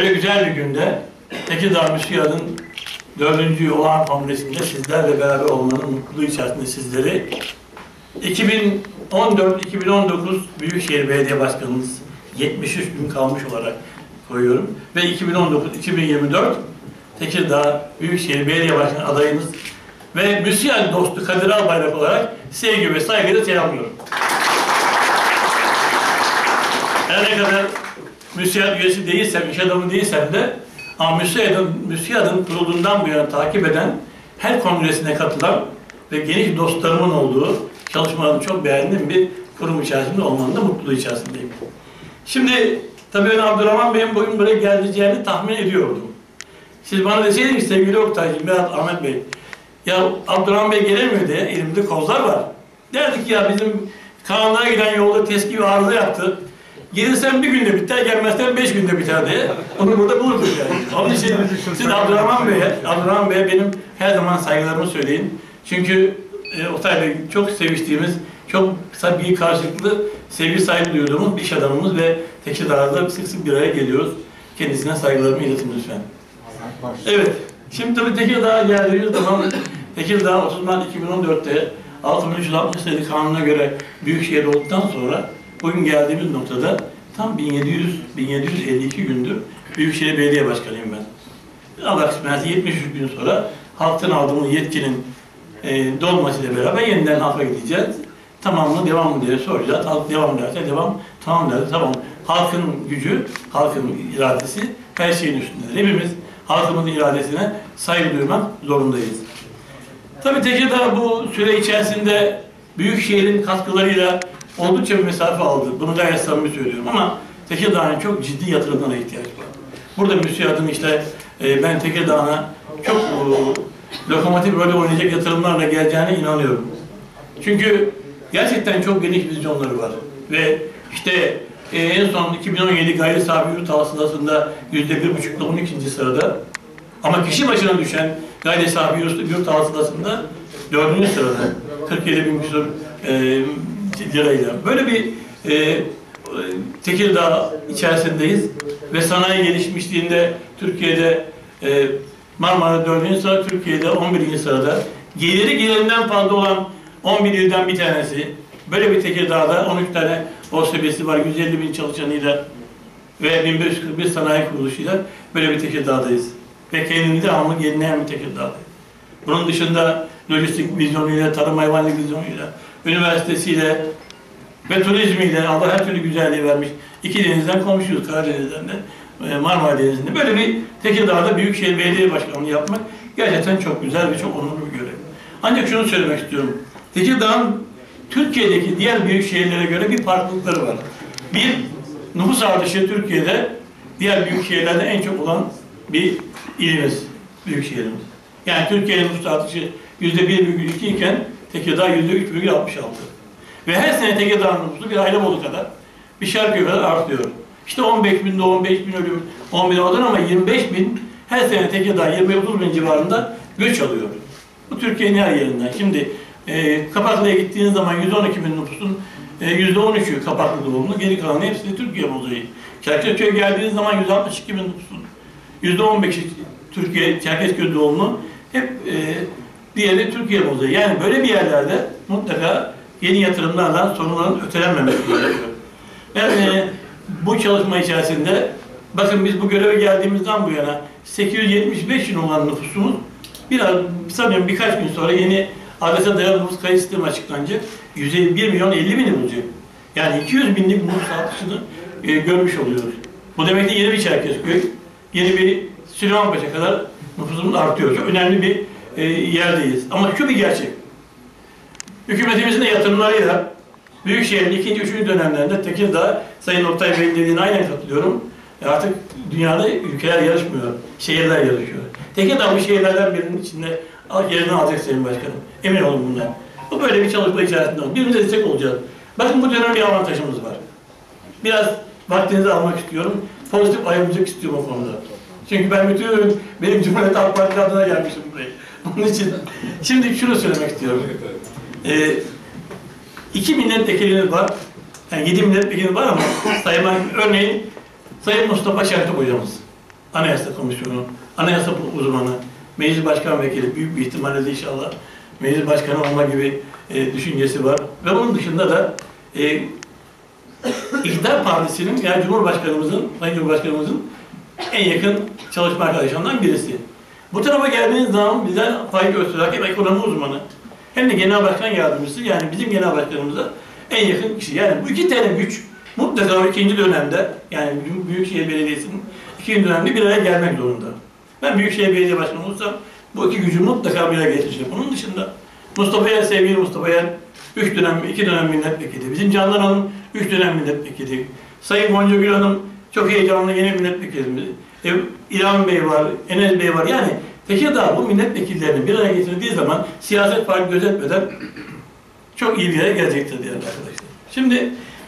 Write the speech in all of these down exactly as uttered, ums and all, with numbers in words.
Böyle güzel bir günde Tekirdağ MÜSİAD'ın dördüncü olağan kongresinde sizlerle beraber olmanın mutluluğu içerisinde sizleri iki bin on dört iki bin on dokuz Büyükşehir Belediye Başkanımız yetmiş üç gün kalmış olarak koyuyorum ve iki bin on dokuz iki bin yirmi dört Tekirdağ Büyükşehir Belediye Başkanı adayımız ve MÜSİAD dostu Kadir Albayrak olarak sevgi ve saygıyla selamlıyorum. Her ne kadar MÜSİAD üyesi değilsem, iş adamı değilsem de ama MÜSİAD'ın MÜSİAD'ın kurulduğundan bu yana takip eden, her kongresine katılan ve geniş dostlarımın olduğu, çalışmalarını çok beğendiğim bir kurum içerisinde olmanın da mutluluğu içerisindeyim. Şimdi tabii ben Abdurrahman Bey'in bugün buraya geleceğini tahmin ediyordum. Siz bana deseydiniz sevgili Oktay'cığım veya Ahmet Bey, ya Abdurrahman Bey gelemiyor diye elimde kozlar var. Derdik ya bizim Kaanlığa giden yolda tezki bir arıza yaptı. Gelirsen bir günde biter, gelmezsen beş günde biter diye. Onu burada bulurduk yani. Onun için siz Abdurrahman Bey'e, Abdurrahman Bey'e benim her zaman saygılarımı söyleyin. Çünkü e, Oktay Bey çok seviştiğimiz, çok bir karşılıklı sevgi sahibi duyduğumuz bir iş adamımız ve Tekirdağ'da sık sık bir araya geliyoruz. Kendisine saygılarımı iletin lütfen. Evet, şimdi tabii Tekirdağ'a geldiğimiz zaman Tekirdağ otuz Mart iki bin on dört'te altı bin üç yüz altmış sayılı kanuna göre büyükşehir olduktan sonra bugün geldiğimiz noktada tam bin yedi yüz bin yedi yüz elli iki gündür Büyükşehir Belediye Başkanıyım ben. Allah kısmetse yetmiş üç gün sonra halktan aldığımız yetkinin e, dolmasıyla beraber yeniden halka gideceğiz. Tamam mı, devam mı diye soracağız. Halk devam derse devam, tamam derse tamam. Halkın gücü, halkın iradesi her şeyin üstündedir. Hepimiz halkımızın iradesine saygı duymak zorundayız. Tabii Tekirdağ bu süre içerisinde Büyükşehir'in katkılarıyla oldukça bir mesafe aldı. Bunu gayet samimi söylüyorum ama Tekirdağ'ın çok ciddi yatırımlara ihtiyaç var. Burada MÜSİAD'ın işte e, ben Tekirdağ'a çok e, lokomotif rolü oynayacak yatırımlarla geleceğine inanıyorum. Çünkü gerçekten çok geniş vizyonları var. Ve işte e, en son iki bin on yedi gayri safi yurt hasılasında yüzde bir buçukla on ikinci sırada ama kişi başına düşen gayri safi yurt hasılasında dördüncü sırada kırk yedi bin küsur e, lirayla. Böyle bir e, Tekirdağ içerisindeyiz ve sanayi gelişmişliğinde Türkiye'de e, Marmara dördüncü sırada, Türkiye'de on birinci sırada. Geliri gelirinden fazla olan on bir ilden bir tanesi. Böyle bir Tekirdağ'da on üç tane O S B'si var, yüz elli bin çalışanıyla ve bin beş yüz kırk bir sanayi kuruluşuyla böyle bir Tekirdağ'dayız. Ve kendini devamlı yenileyen bir Tekirdağ'dayız. Bunun dışında lojistik vizyonuyla, tarım hayvanlık vizyonuyla, üniversitesiyle ve turizmiyle Allah her türlü güzelliği vermiş. İki denizden komşuyuz, Karadeniz'den de, Marmara Denizi'nde. Böyle bir Tekirdağ'da Büyükşehir Belediye Başkanlığı yapmak gerçekten çok güzel ve çok onurlu bir görev. Ancak şunu söylemek istiyorum. Tekirdağ'ın Türkiye'deki diğer büyük şehirlere göre bir farklılıkları var. Bir, nüfus artışı Türkiye'de diğer büyük şehirlerde en çok olan bir ilimiz, büyük şehrimiz. Yani Türkiye'nin nüfus artışı yüzde bir virgül iki iken Tekirdağ yüzde üç virgül altmış altı. Ve her sene Tekirdağ'ın nüfusu bir Ayvalık kadar, bir Şarköy kadar artıyor. İşte on beş bin doğum, beş bin ölüm, on bin oradan ama yirmi beş bin her sene Tekirdağ yirmi otuz bin civarında göç alıyor. Bu Türkiye'nin her yerinden. Şimdi e, Kapaklı'ya gittiğiniz zaman yüz on iki bin nüfusun e, yüzde on üçü Kapaklı doğumlu, geri kalanı hepsi Türkiye mozaiği. Çerkezköy'e geldiğiniz zaman yüz altmış iki bin nüfusun yüzde on beşi Türkiye, Çerkezköy doğumlu, hep e, diğeri Türkiye mozaiği. Yani böyle bir yerlerde mutlaka yeni yatırımlarla sorunların ötelenmemesi gerekiyor. Yani e, bu çalışma içerisinde bakın biz bu göreve geldiğimizden bu yana sekiz yüz yetmiş beş bin olan nüfusumuz biraz sanıyorum birkaç gün sonra yeni adrese dayalı nüfus kayıt sistemi açıklanacak. yüz bir milyon elli bini bulacak. Yani iki yüz binlik nüfus artışını e, görmüş oluyoruz. Bu demek de yeni bir Çerkezköy, yeni bir Süleymanpaşa kadar nüfusumuz artıyor. Çok önemli bir e, yerdeyiz. Ama şu bir gerçek. Hükümetimizin de yatırımlarıyla Büyükşehir'in ikinci, üçüncü dönemlerinde Tekirdağ, Sayın Oktay Bey'in dediğine aynen katılıyorum. E artık dünyada ülkeler yarışmıyor, şehirler yarışıyor. Tekirdağ bu şehirlerden birinin içinde yerini alacak Sayın Başkanım. Emin olun bundan. Bu böyle bir çalışma içerisinde olacak. Birbirimize destek olacağız. Bakın bu dönem bir avantajımız var. Biraz vaktinizi almak istiyorum. Pozitif ayrımcılık istiyorum o konuda. Çünkü ben bütün, benim Cumhuriyet Halk Partisi adına gelmişim buraya. Onun için, şimdi şunu söylemek istiyorum. Ee, iki milletvekilimiz var. Yani yedi milletvekilimiz var ama sayın, örneğin Sayın Mustafa Şentürk hocamız. Anayasa Komisyonu, anayasa uzmanı, meclis başkan vekili, büyük bir ihtimalle de inşallah meclis başkanı olma gibi e, düşüncesi var. Ve onun dışında da e, İktidar Partisi'nin, yani Cumhurbaşkanımızın, Sayın Cumhurbaşkanımızın en yakın çalışma arkadaşlarından birisi. Bu tarafa geldiğiniz zaman bizden Faik Öztürk hem ekonomi uzmanı hem de genel başkan yardımcısı, yani bizim genel başkanımıza en yakın kişi. Yani bu iki tane güç mutlaka ikinci dönemde, yani Büyükşehir Belediyesi'nin ikinci dönemde bir araya gelmek zorunda. Ben Büyükşehir Belediye Başkanı olursam bu iki gücü mutlaka bir araya getireceğim. Bunun dışında Mustafa Yer, sevgili Mustafa Yer, üç dönem, iki dönem milletvekili. Bizim Candan Hanım üç dönem milletvekili. Sayın Gonca Gül Hanım çok heyecanlı yeni milletvekilimiz. E, İlhan Bey var, Enes Bey var. Yani Tekirdağ bu milletvekillerini bir araya getirdiği zaman siyaset farkı gözetmeden çok iyi bir yere gelecektir diğer arkadaşlar. Şimdi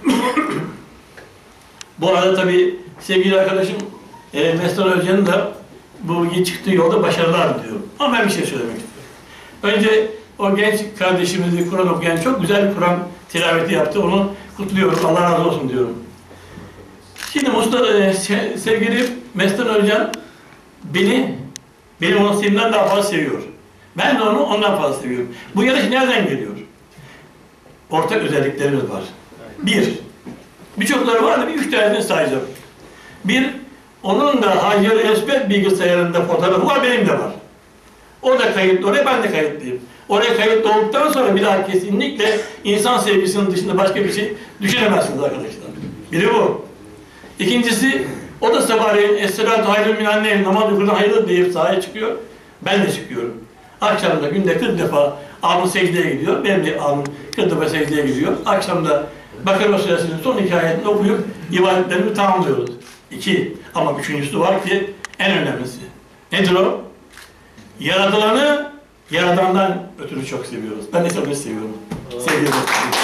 bu arada tabii sevgili arkadaşım e, Mesut Özcan'ın da bu çıktığı yolda başarılar diliyorum. Ama ben bir şey söylemek istiyorum. Önce o genç kardeşimizi Kur'an okuyan çok güzel bir Kur'an tilaveti yaptı. Onu kutluyorum. Allah razı olsun diyorum. Şimdi Mustafa, e, sevgili Mesut Özcan beni, beni onu sevimden daha fazla seviyor. Ben de onu ondan fazla seviyorum. Bu yarış nereden geliyor? Ortak özelliklerimiz var. Bir, birçokları var da bir üç tanesini sayacağım. Bir, onun da Hacer Esbet bilgisayarında fotoğrafı var, benim de var. O da kayıtlı oraya, ben de kayıtlıyım. Oraya kayıtlı olduktan sonra bir daha kesinlikle insan sevgisinin dışında başka bir şey düşünemezsiniz arkadaşlar. Biri bu. İkincisi, o da sabahleyin Es-salatu hayrun minennevm, namaz uykudan hayırlı deyip sahaya çıkıyor. Ben de çıkıyorum. Akşamda günde kırk defa alnı secdeye gidiyor. Benim de alnım kırk defa secdeye gidiyor. Akşamda Bakara Suresinin son iki ayetini okuyup ibadetlerimi tamamlıyoruz. İki. Ama üçüncüsü var ki en önemlisi. Nedir o? Yaratılanı Yaradan'dan ötürü çok seviyoruz. Ben de çok seviyorum. Seviyorum.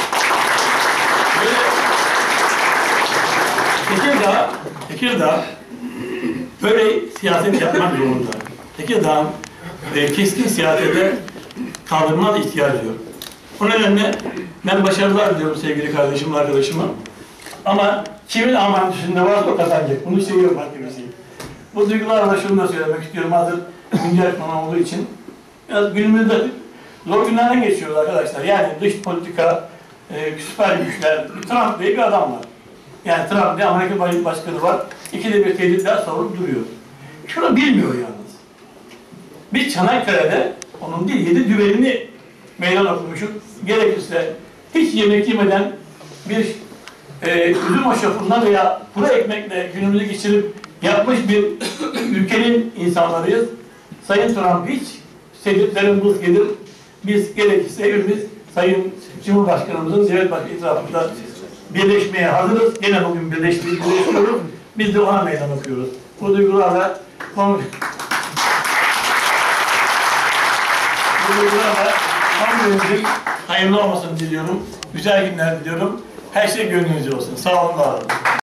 Tekirdağ, Tekirdağ böyle siyaset yapmak zorunda. Tekirdağ'ın e, keskin siyasete kaldırılmaz ihtiyacı yok. O nedenle ben başarılar diliyorum sevgili kardeşim, arkadaşıma. Ama kimin amantüsünde varsa o kazanacak. Bunu seviyorum arkadaşım. Bu duygularla şunu da söylemek istiyorum hazır güncel konu olduğu için. Biraz günümüzde zor günlerden geçiyoruz arkadaşlar. Yani dış politika, e, süper güçler, Trump diye bir adam var. Yani Trump diye Amerika Başkanı var. İkide bir tehditler savurup duruyor. Şunu bilmiyor yalnız. Biz Çanakkale'de onun değil, yedi düvelini meydan okumuşuz. Gerekirse hiç yemek yemeden bir e, üzüm hoşafından veya kuru ekmekle günümüzü geçirip yapmış bir ülkenin insanlarıyız. Sayın Trump hiç tehditlerin buz gelir. Biz gerekirse hepimiz Sayın Cumhurbaşkanımızın devlet başkanı etrafında birleşmeye hazırız. Yine bugün birleştiğimiz birleşiyoruz. Biz de ona meydan okuyoruz. Bu duygularla konu... Bu duygularla konumuzun hayırlı olmasını diliyorum. Güzel günler diliyorum. Her şey gönlünüzce olsun. Sağ olun, var olun.